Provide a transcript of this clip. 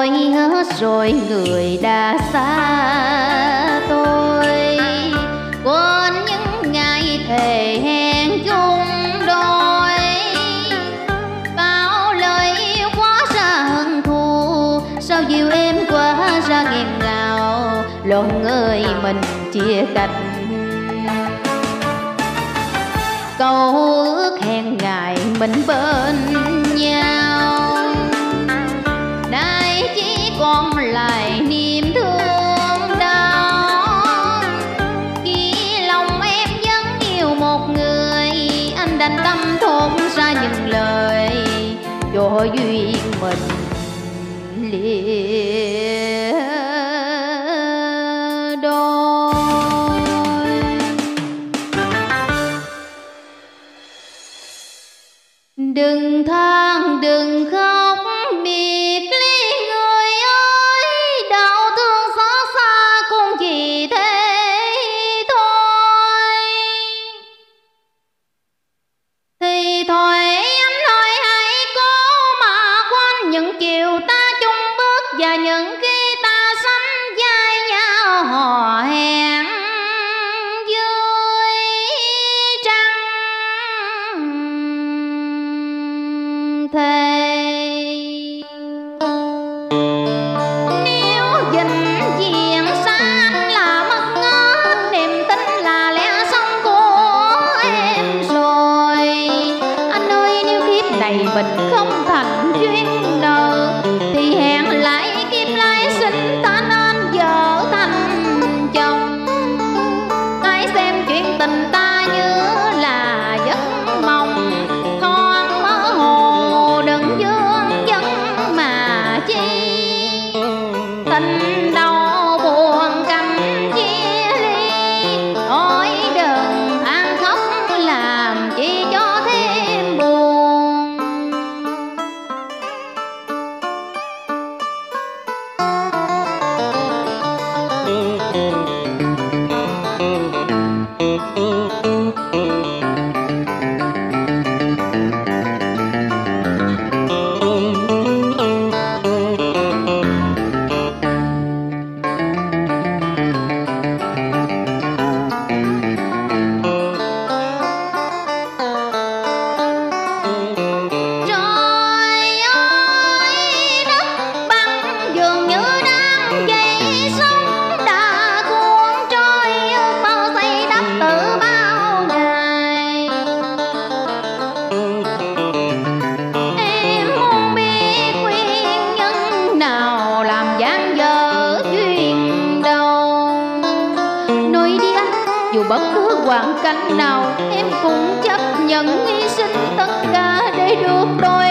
trôi hết rồi người đã xa tôi, quên những ngày thề hẹn chung đôi. Bao lời yêu quá ra hận thù, sao dịu em quá ra nghẹn ngào, lòng ơi mình chia cách. Câu ước hẹn ngày mình bên nhau, nay chỉ còn lại niềm thương đau. Khi lòng em vẫn yêu một người, anh đành tâm thốt ra những lời cho duyên mình lìa đôi. Đừng than đừng khóc biệt ly người ơi, đau thương xót xa cũng chỉ thế thôi. Thì thôi anh nói hãy cố mà quên những chiều ta chung bước, và những khi ta sánh vai nhau hò hẹn dưới trăng thề. Nếu vĩnh viễn xa anh là mất ngớt niềm tin là lẽ sống của em rồi. Anh ơi nếu kiếp này mình không thành duyên nợ, thì hẹn lại kiếp lai xin ta nên vợ thành chồng. Hãy xem chuyện tình ta như là giấc mộng, thoáng mơ hồ đừng vương vấn mà chi. Tình đau buồn cảnh chia ly, ôi đừng than khóc làm chi cho thêm buồn. Trời ơi đất bằng dường như đang dậy sóng, đã cuốn trôi ước mơ xây đắp từ bao ngày. Em muốn biết nguyên nhân nào làm dang dở duyên đầu. Nói đi anh, dù bất cứ hoàn cảnh nào em cũng chấp nhận hy sinh tất cả để được đôi